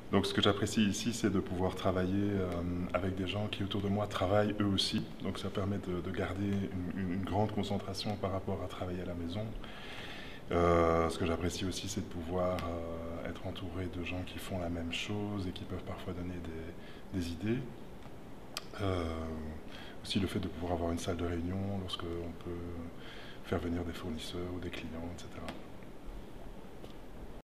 Donc ce que j'apprécie ici, c'est de pouvoir travailler avec des gens qui autour de moi travaillent eux aussi. Donc ça permet de garder une grande concentration par rapport à travailler à la maison. Ce que j'apprécie aussi, c'est de pouvoir être entouré de gens qui font la même chose et qui peuvent parfois donner des idées. Aussi le fait de pouvoir avoir une salle de réunion lorsque on peut faire venir des fournisseurs ou des clients, etc.